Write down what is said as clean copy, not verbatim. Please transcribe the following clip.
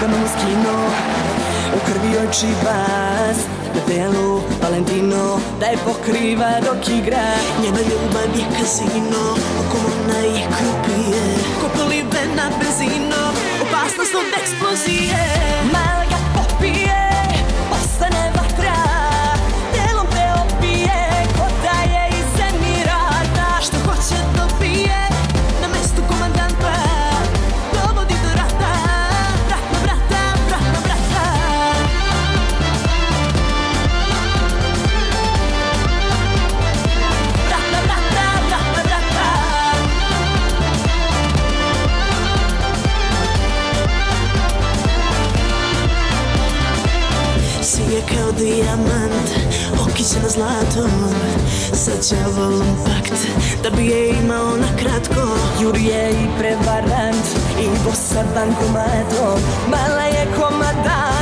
nogama mu skinuo, u krvi joj čibas, na telu Valentino, da je pokriva dok igra. Njena ljubav je kazino, oko ona je krupije, ko polive na benzino, opasnost od eksplozije. Mala ga popije, postane vatra, telom te opije, ko da je iz Emirata. Što hoće dobije, na mestu komandanta, dovodi do rata, vrat na vrata, vrat na vrata. Vrat na vrata, vrat na vrata. Sije kao dijamant, okićena zlatom, sad će volom pakt, da bi je imao na kratko. Jurije i prevarant, i bosa bankomatom, mala je komandant.